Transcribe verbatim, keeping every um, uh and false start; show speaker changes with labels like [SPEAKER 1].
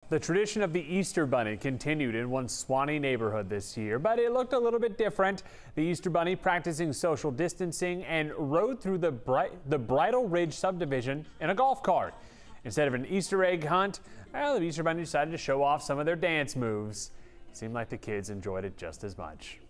[SPEAKER 1] The tradition of the Easter Bunny continued in one Suwanee neighborhood this year, but it looked a little bit different. The Easter Bunny practicing social distancing and rode through the, Bri the Bridal Ridge subdivision in a golf cart. Instead of an Easter egg hunt, well, the Easter Bunny decided to show off some of their dance moves. It seemed like the kids enjoyed it just as much.